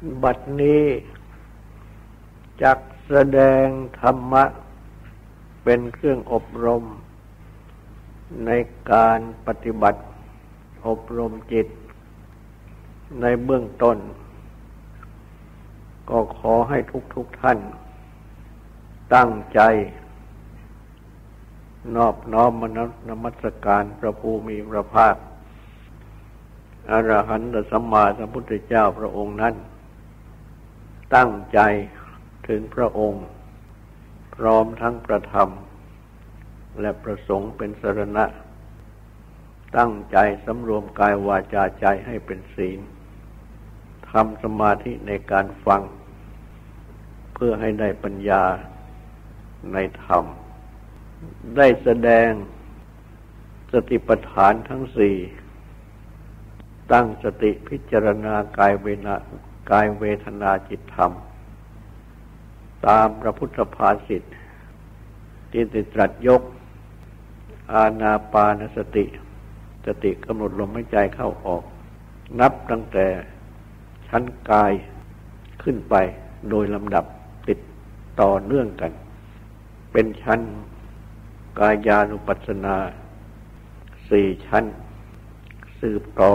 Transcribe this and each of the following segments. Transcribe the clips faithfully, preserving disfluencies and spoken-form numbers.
บัดนี้จักแสดงธรรมะเป็นเครื่องอบรมในการปฏิบัติอบรมจิตในเบื้องต้นก็ขอให้ทุกๆ ท่านตั้งใจนอบน้อมนมัสการพระภูมิพระภาคอรหันตสัมมาสัมพุทธเจ้าพระองค์นั้นตั้งใจถึงพระองค์พร้อมทั้งประธรรมและประสงค์เป็นสรณะตั้งใจสำรวมกายวาจาใจให้เป็นศีลทำสมาธิในการฟังเพื่อให้ได้ปัญญาในธรรมได้แสดงสติปัฏฐานทั้งสี่ตั้งสติพิจารณากายเวทนากายเวทนาจิตธรรมตามพระพุทธภาษิตที่ได้ตรัสยกอานาปานสติสติกำหนดลมหายใจเข้าออกนับตั้งแต่ชั้นกายขึ้นไปโดยลำดับติดต่อเนื่องกันเป็นชั้นกายานุปัสสนาสี่ชั้นสืบต่อ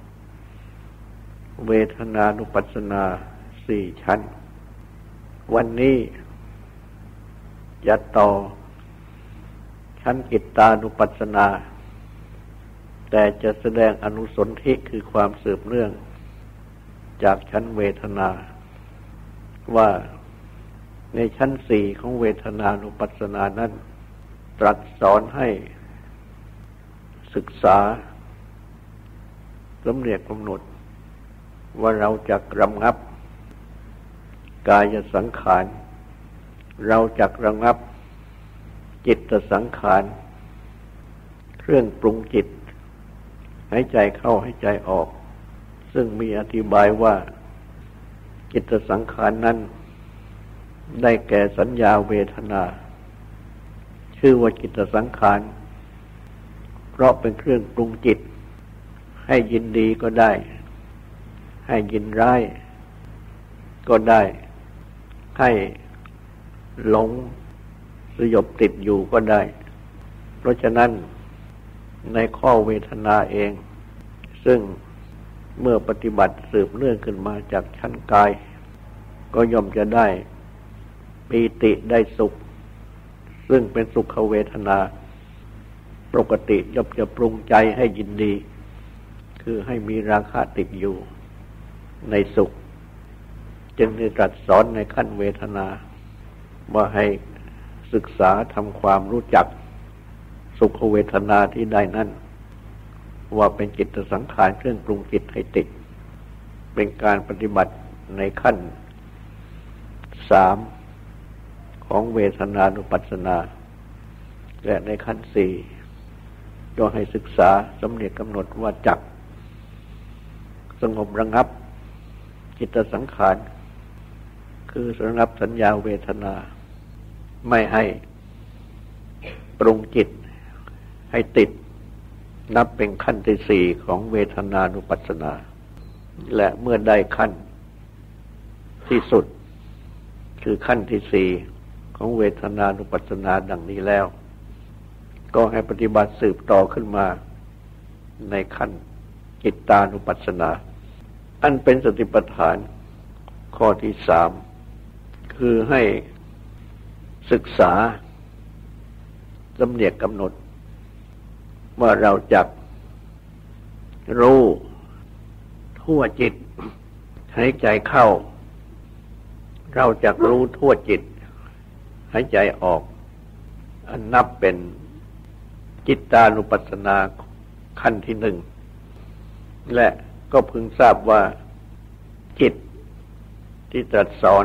เวทนานุปัสสนาสี่ชั้นวันนี้จะต่อชั้นจิตตานุปัสสนาแต่จะแสดงอนุสนธิคือความสืบเนื่องจากชั้นเวทนาว่าในชั้นสี่ของเวทนานุปัสสนานั้นตรัสสอนให้ศึกษาสำเนียกกำหนดว่าเราจักระงับกายสังขารเราจักระงับจิตสังขารเครื่องปรุงจิตหายใจเข้าหายใจออกซึ่งมีอธิบายว่าจิตสังขารนั้นได้แก่สัญญาเวทนาชื่อว่าจิตสังขารเพราะเป็นเครื่องปรุงจิตให้ยินดีก็ได้ให้ยินร้ายก็ได้ให้หลงสยบติดอยู่ก็ได้เพราะฉะนั้นในข้อเวทนาเองซึ่งเมื่อปฏิบัติสืบเนื่องขึ้นมาจากชั้นกายก็ย่อมจะได้ปีติได้สุขซึ่งเป็นสุขเวทนาปกติย่อมจะปรุงใจให้ยินดีคือให้มีราคะติดอยู่ในสุขจึงได้ตรัสสอนในขั้นเวทนาว่าให้ศึกษาทำความรู้จักสุขเวทนาที่ได้นั้นว่าเป็นจิตสังขารเครื่องปรุงจิตให้ติดเป็นการปฏิบัติในขั้นสามของเวทนานุปัสสนาและในขั้นสี่ก็ให้ศึกษาสำเนียกกำหนดว่าจักสงบระงับจิตสังขารคือระงับสัญญาเวทนาไม่ให้ปรุงจิตให้ติดนับเป็นขั้นที่สี่ของเวทนานุปัสสนาและเมื่อได้ขั้นที่สุดคือขั้นที่สี่ของเวทนานุปัสสนาดังนี้แล้วก็ให้ปฏิบัติสืบต่อขึ้นมาในขั้นจิตตานุปัสสนาอันเป็นสติปัฏฐานข้อที่สามคือให้ศึกษาสำเนียกกำหนดว่าเราจักรู้ทั่วจิตหายใจเข้าเราจักรู้ทั่วจิตหายใจออกอันนับเป็นจิตตานุปัสสนาขั้นที่หนึ่งและก็พึงทราบว่าจิตที่ตรัสสอน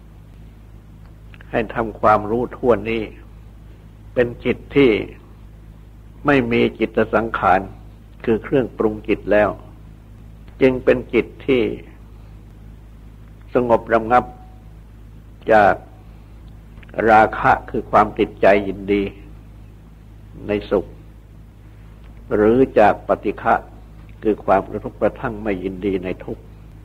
ให้ทำความรู้ทั่วนี้เป็นจิตที่ไม่มีจิตสังขารคือเครื่องปรุงจิตแล้วจึงเป็นจิตที่สงบระงับจากราคะคือความติดใจยินดีในสุขหรือจากปฏิฆะคือความกระทบกระทั่งไม่ยินดีในทุกข์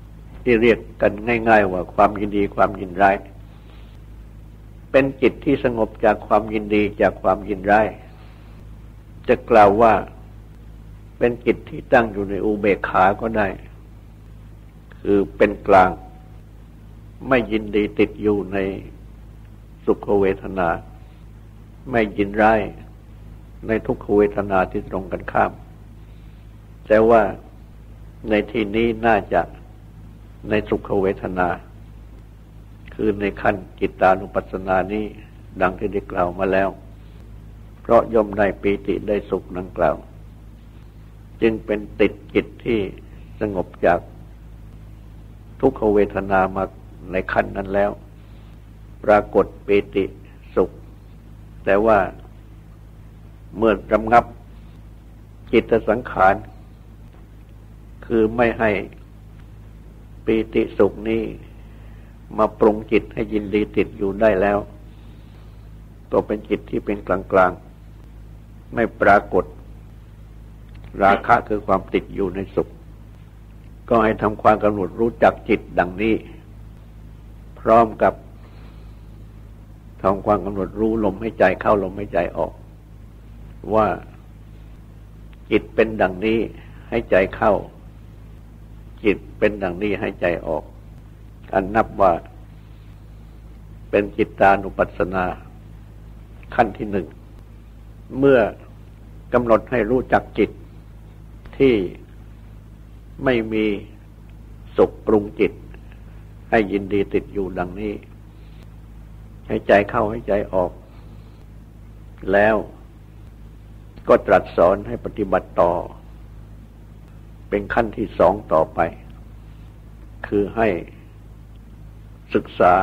ที่เรียกกันง่ายๆว่าความยินดีความยินร้ายเป็นจิตที่สงบจากความยินดีจากความยินร้ายจะกล่าวว่าเป็นจิตที่ตั้งอยู่ในอุเบกขาก็ได้คือเป็นกลางไม่ยินดีติดอยู่ในสุขเวทนาไม่ยินร้ายในทุกขเวทนาที่ตรงกันข้ามแต่ว่าในที่นี้น่าจะในสุขเวทนาคือในขั้นจิตตานุปัสสนานี้ดังที่ได้กล่าวมาแล้วเพราะย่อมได้ปีติได้สุขดังกล่าวจึงเป็นติดจิตที่สงบจากทุกขเวทนามาในขั้นนั้นแล้วปรากฏปีติสุขแต่ว่าเมื่อระงับจิตสังขารคือไม่ให้ปีติสุขนี้มาปรุงจิตให้ยินดีติดอยู่ได้แล้วก็เป็นจิตที่เป็นกลางๆไม่ปรากฏราคะคือความติดอยู่ในสุขก็ให้ทำความกำหนดรู้จักจิตดังนี้พร้อมกับทำความกำหนดรู้ลมหายใจเข้าลมหายใจออกว่าจิตเป็นดังนี้ให้ใจเข้าจิตเป็นดังนี้ให้ใจออกอันนับว่าเป็นจิตตานุปัสสนาขั้นที่หนึ่งเมื่อกำหนดให้รู้จักจิตที่ไม่มีสุขปรุงจิตให้ยินดีติดอยู่ดังนี้ให้ใจเข้าให้ใจออกแล้วก็ตรัสสอนให้ปฏิบัติต่อเป็นขั้นที่สองต่อไปคือให้ศึกษา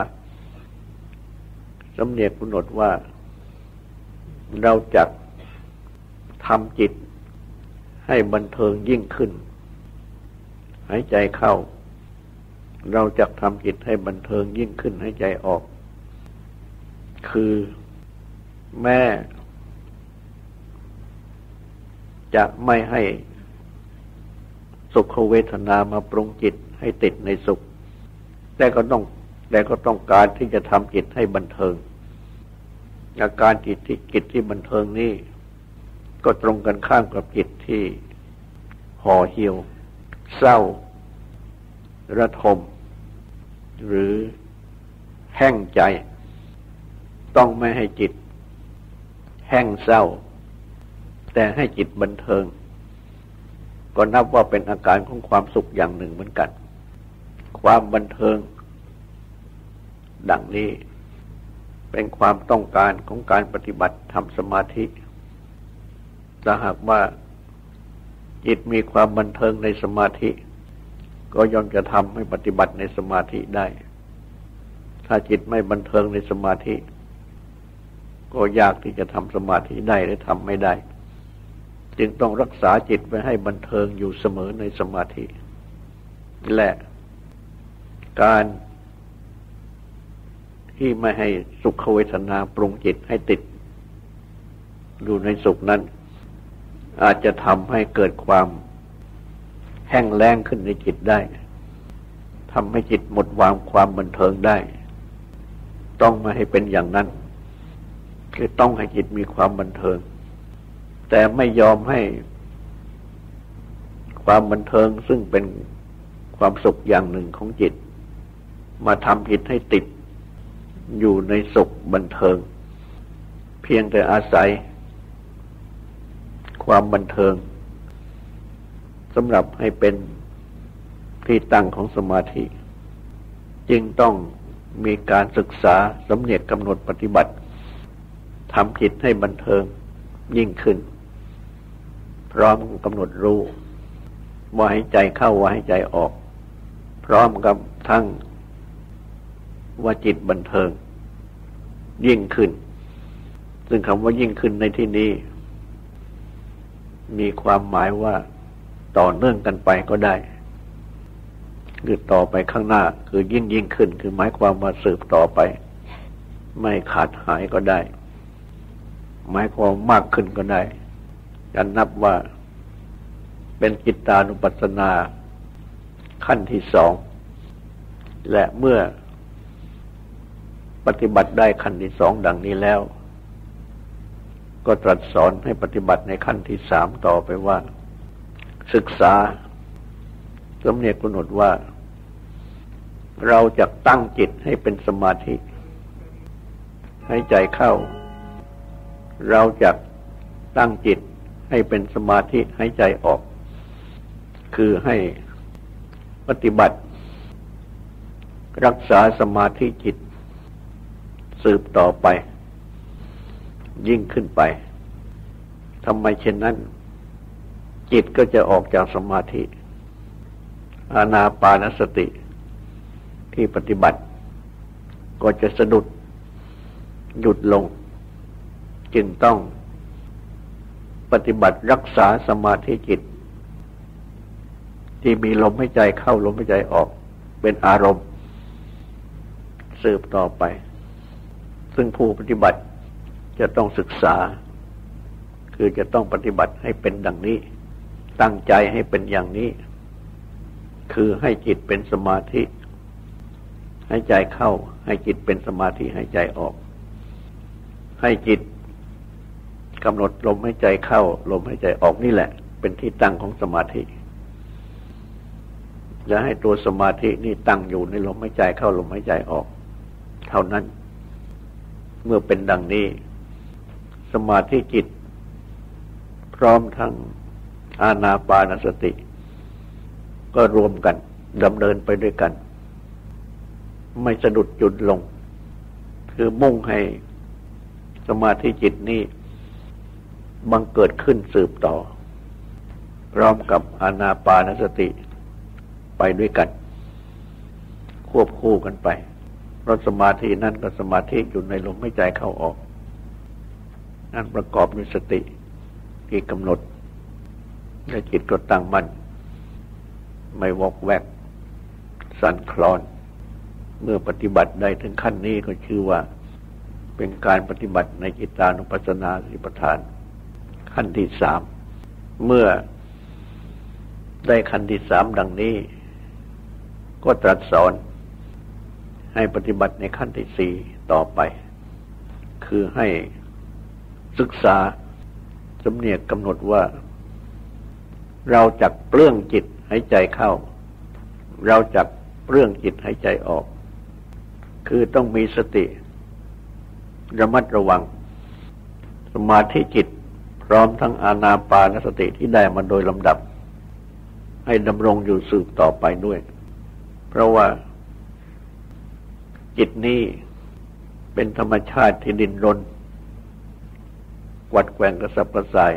สำเนียกกำหนดว่าเราจะทำจิตให้บันเทิงยิ่งขึ้นหายใจเข้าเราจะทำจิตให้บันเทิงยิ่งขึ้นหายใจออกคือแม่จะไม่ให้สุขเวทนามาปรุงจิตให้ติดในสุขแต่ก็ต้องแต่ก็ต้องการที่จะทำจิตให้บันเทิงอาการจิตที่จิตที่บันเทิงนี้ก็ตรงกันข้ามกับจิตที่ห่อเหี่ยวเศร้าระทมหรือแห้งใจต้องไม่ให้จิตแห้งเศร้าแต่ให้จิตบันเทิงก็นับว่าเป็นอาการของความสุขอย่างหนึ่งเหมือนกันความบันเทิงดังนี้เป็นความต้องการของการปฏิบัติทำสมาธิถ้าหากว่าจิตมีความบันเทิงในสมาธิก็ย่อมจะทำให้ปฏิบัติในสมาธิได้ถ้าจิตไม่บันเทิงในสมาธิก็ยากที่จะทำสมาธิได้หรือทำไม่ได้จึงต้องรักษาจิตไว้ให้บันเทิงอยู่เสมอในสมาธิและการที่ไม่ให้สุขเวทนาปรุงจิตให้ติดอยู่ในสุขนั้นอาจจะทำให้เกิดความแห้งแล้งขึ้นในจิตได้ทำให้จิตหมดวางความบันเทิงได้ต้องไม่ให้เป็นอย่างนั้นคือต้องให้จิตมีความบันเทิงแต่ไม่ยอมให้ความบันเทิงซึ่งเป็นความสุขอย่างหนึ่งของจิตมาทำจิตให้ติดอยู่ในสุขบันเทิงเพียงแต่อาศัยความบันเทิงสำหรับให้เป็นที่ตั้งของสมาธิจึงต้องมีการศึกษาสำเนียกกำหนดปฏิบัติทำจิตให้บันเทิงยิ่งขึ้นพร้อมกำหนดรู้ว่าให้ใจเข้าว่าให้ใจออกพร้อมกับทั้งว่าจิตบันเทิงยิ่งขึ้นซึ่งคำว่ายิ่งขึ้นในที่นี้มีความหมายว่าต่อเนื่องกันไปก็ได้คือต่อไปข้างหน้าคือยิ่งยิ่งขึ้นคือหมายความว่าสืบต่อไปไม่ขาดหายก็ได้หมายความมากขึ้นก็ได้จะนับว่าเป็นจิตตานุปัสสนาขั้นที่สองและเมื่อปฏิบัติได้ขั้นที่สองดังนี้แล้วก็ตรัสสอนให้ปฏิบัติในขั้นที่สามต่อไปว่าศึกษาสำเนียกกำหนดว่าเราจะตั้งจิตให้เป็นสมาธิให้ใจเข้าเราจะตั้งจิตให้เป็นสมาธิให้ใจออกคือให้ปฏิบัติรักษาสมาธิจิตสืบต่อไปยิ่งขึ้นไปทำไมเช่นนั้นจิตก็จะออกจากสมาธิอานาปานสติที่ปฏิบัติก็จะสะดุดหยุดลงจึงต้องปฏิบัติรักษาสมาธิจิตที่มีลมหายใจเข้าลมหายใจออกเป็นอารมณ์สืบต่อไปซึ่งผู้ปฏิบัติจะต้องศึกษาคือจะต้องปฏิบัติให้เป็นดังนี้ตั้งใจให้เป็นอย่างนี้คือให้จิตเป็นสมาธิให้ใจเข้าให้จิตเป็นสมาธิให้ใจออกให้จิตกำหนดลมหายใจเข้าลมหายใจออกนี่แหละเป็นที่ตั้งของสมาธิอย่าให้ตัวสมาธินี่ตั้งอยู่ในลมหายใจเข้าลมหายใจออกเท่านั้นเมื่อเป็นดังนี้สมาธิจิตพร้อมทั้งอานาปานสติก็รวมกันดำเนินไปด้วยกันไม่สะดุดหยุดลงคือมุ่งให้สมาธิจิตนี้บังเกิดขึ้นสืบต่อพร้อมกับอานาปานสติไปด้วยกันควบคู่กันไปเพราะสมาธินั่นก็สมาธิอยู่ในลมหายใจเข้าออกนั่นประกอบด้วยสติที่กำหนดและจิตก็ตั้งมั่นไม่วอกแวกสั่นคลอนเมื่อปฏิบัติได้ถึงขั้นนี้ก็ชื่อว่าเป็นการปฏิบัติในจิตานุปัสสนาสติปัฏฐานขั้นที่สามเมื่อได้ขั้นที่สามดังนี้ก็ตรัสสอนให้ปฏิบัติในขั้นที่สี่ต่อไปคือให้ศึกษาสำเนียกกำหนดว่าเราจักเปลื้องจิตให้ใจเข้าเราจักเปลื้องจิตให้ใจออกคือต้องมีสติระมัดระวังสมาธิจิตพร้อมทั้งอานาปานสติที่ได้มาโดยลำดับให้ดำรงอยู่สืบต่อไปด้วยเพราะว่าจิตนี้เป็นธรรมชาติที่ดิ้นรนกวัดแกว่งกระสับกระส่าย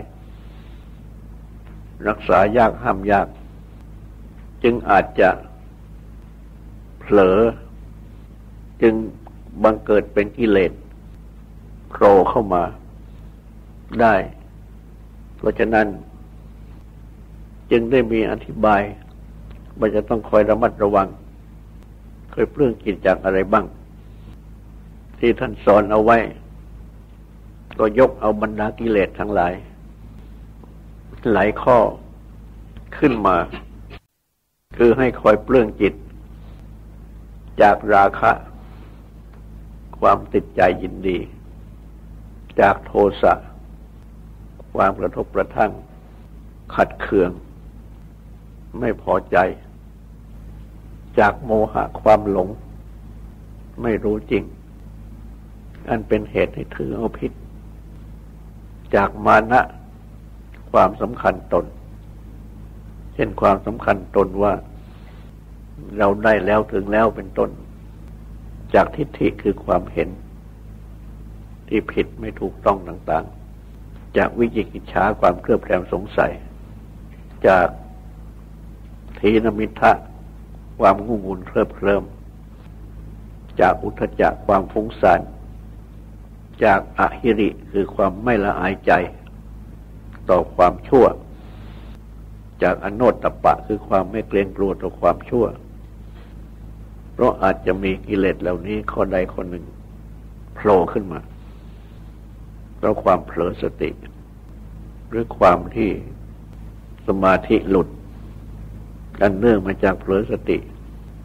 รักษายากห้ามยากจึงอาจจะเผลอจึงบังเกิดเป็นกิเลสโผล่เข้ามาได้เพราะฉะนั้นจึงได้มีอธิบายว่าจะต้องคอยระมัดระวังเคยเปลื้องจิตจากอะไรบ้างที่ท่านสอนเอาไว้ก็ยกเอาบรรดากิเลสทั้งหลายหลายข้อขึ้นมาคือให้คอยเปลื้องจิตจากราคะความติดใจยินดีจากโทสะความกระทบกระทั่งขัดเคืองไม่พอใจจากโมหะความหลงไม่รู้จริงอันเป็นเหตุให้ถือเอาผิดจากมานะความสำคัญตนเช่นความสำคัญตนว่าเราได้แล้วถึงแล้วเป็นต้นจากทิฏฐิคือความเห็นที่ผิดไม่ถูกต้องต่างๆจากวิจิกิจฉาความเคลือบแคลงสงสัยจากทีนมิทธะความงุ่นงุนเคลิบเคลิ้มจากอุทธัจจะความฟุ้งซ่านจากอหิริคือความไม่ละอายใจต่อความชั่วจากอโนตตัปปะคือความไม่เกรงกลัวต่อความชั่วเพราะอาจจะมีกิเลสเหล่านี้ข้อใดข้อหนึ่งโผล่ขึ้นมาเพราะความเผลอสติหรือความที่สมาธิหลุดอันเนื่องมาจากเผลอสติ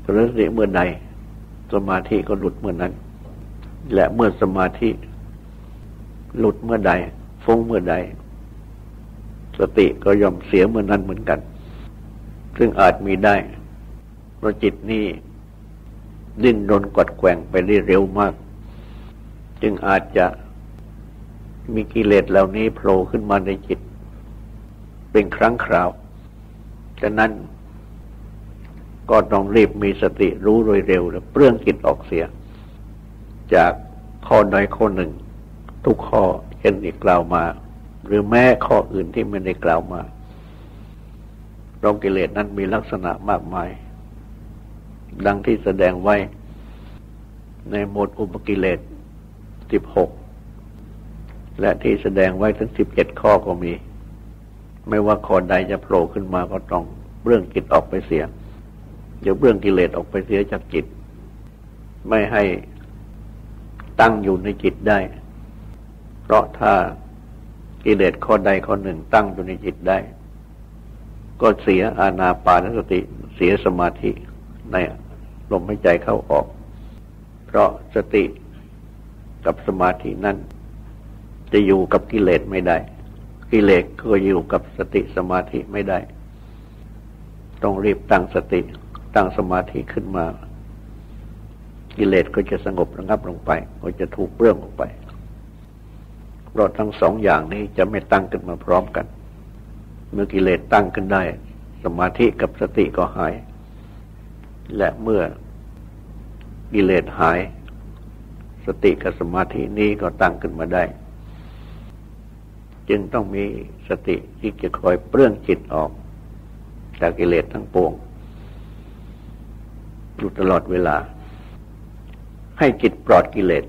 เจริญสติเมื่อใดสมาธิก็หลุดเมื่อนั้นและเมื่อสมาธิหลุดเมื่อใดฟุ้งเมื่อใดสติก็ย่อมเสียเมื่อนั้นเหมือนกันซึ่งอาจมีได้เพราะจิตนี้ดิ้นรนกวัดแกว่งไปได้เร็วมากจึงอาจจะมีกิเลสเหล่านี้โผล่ขึ้นมาในจิตเป็นครั้งคราวฉะนั้นก็ต้องรีบมีสติรู้โดยเร็วและเปลื้องจิตออกเสียจากข้อใดข้อหนึ่งทุกข้อเช่นที่กล่าวมาหรือแม้ข้ออื่นที่ไม่ได้กล่าวมาเพราะกิเลสนั้นมีลักษณะมากมายดังที่แสดงไว้ในหมวดอุปกิเลสสิบหกและที่แสดงไว้ถึงสิบเจ็ดข้อก็มีไม่ว่าข้อใดจะโผล่ขึ้นมาก็ต้องเบื้องจิตออกไปเสียเดี๋ยวเบื้องกิเลสออกไปเสียจากจิตไม่ให้ตั้งอยู่ในจิตได้เพราะถ้ากิเลสข้อใดข้อหนึ่งตั้งอยู่ในจิตได้ก็เสียอานาปานสติเสียสมาธิในลมหายใจเข้าออกเพราะสติกับสมาธินั้นจะอยู่กับกิเลสไม่ได้กิเลสก็อยู่กับสติสมาธิไม่ได้ต้องรีบตั้งสติตั้งสมาธิขึ้นมากิเลสก็จะสงบระงับลงไปก็จะถูกเปลื้องออกไปเพราะทั้งสองอย่างนี้จะไม่ตั้งขึ้นมาพร้อมกันเมื่อกิเลสตั้งขึ้นได้สมาธิกับสติก็หายและเมื่อกิเลสหายสติกับสมาธินี้ก็ตั้งขึ้นมาได้จึงต้องมีสติที่จะคอยเปลื้องจิตออกจากกิเลสทั้งปวงอยู่ตลอดเวลาให้จิตปลอดกิเลส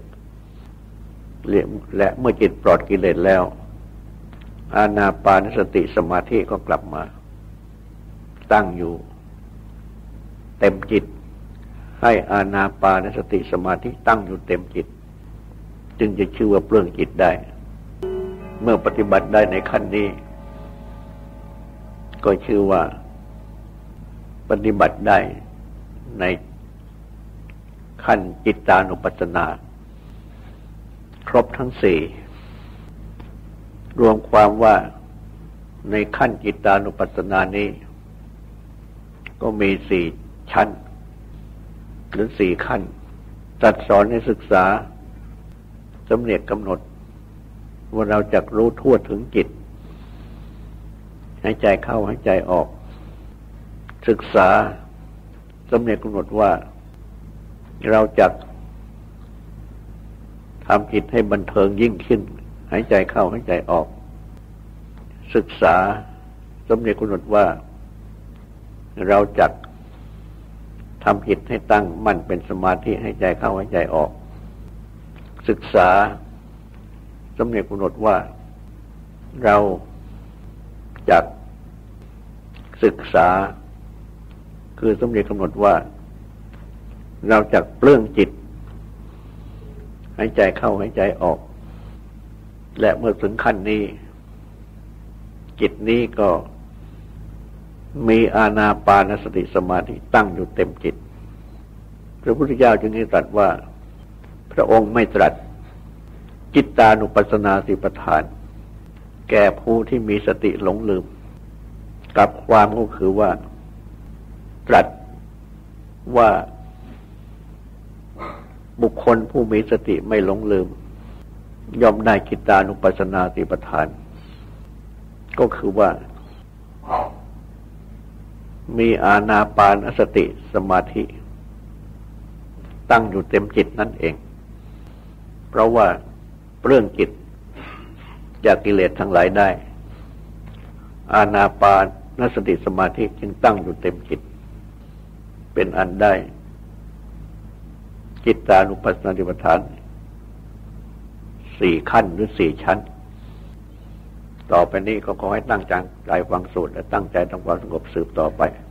และเมื่อจิตปลอดกิเลสแล้วอานาปานสติสมาธิก็กลับมาตั้งอยู่เต็มจิตให้อานาปานสติสมาธิตั้งอยู่เต็มจิตจึงจะชื่อว่าเปลื้องจิตได้เมื่อปฏิบัติได้ในขั้นนี้ก็ชื่อว่าปฏิบัติได้ในขั้นจิตตานุปัสสนาครบทั้งสี่รวมความว่าในขั้นจิตตานุปัสสนานี้ก็มีสี่ชั้นหรือสี่ขั้นตรัสสอนให้ศึกษาสำเนียกกำหนดว่าเราจักรู้ทั่วถึงจิตหายใจเข้าหายใจออกศึกษาสำเนียกกำหนดว่าเราจักทำจิตให้บันเทิงยิ่งขึ้นหายใจเข้าหายใจออกศึกษาสำเนียกกำหนดว่าเราจักทำจิตให้ตั้งมั่นเป็นสมาธิหายใจเข้าหายใจออกศึกษาสำเนียกกำหนดว่าเราจักศึกษาคือสำเนียกกำหนดว่าเราจักเปลื้องจิตหายใจเข้าหายใจออกและเมื่อถึงขั้นนี้จิตนี้ก็มีอานาปานสติสมาธิตั้งอยู่เต็มจิตพระพุทธเจ้าจึงได้ตรัสว่าพระองค์ไม่ตรัสจิตตานุปัสสนาสิปทานแก่ผู้ที่มีสติหลงลืมกับความก็คือว่าตรัสว่าบุคคลผู้มีสติไม่หลงลืมย่อมได้จิตตานุปัสสนาสิปทานก็คือว่ามีอานาปานสติสมาธิตั้งอยู่เต็มจิตนั่นเองเพราะว่าเปลื้องจิตจากกิเลสทั้งหลายได้อานาปานสติสมาธิจึงตั้งอยู่เต็มจิตเป็นอันได้จิตตานุปัสสนาสติปัฏฐานสี่ขั้นหรือสี่ชั้นต่อไปนี้ก็ขอให้ตั้งใจฟังสูตรและตั้งใจทำความสงบสืบต่อไป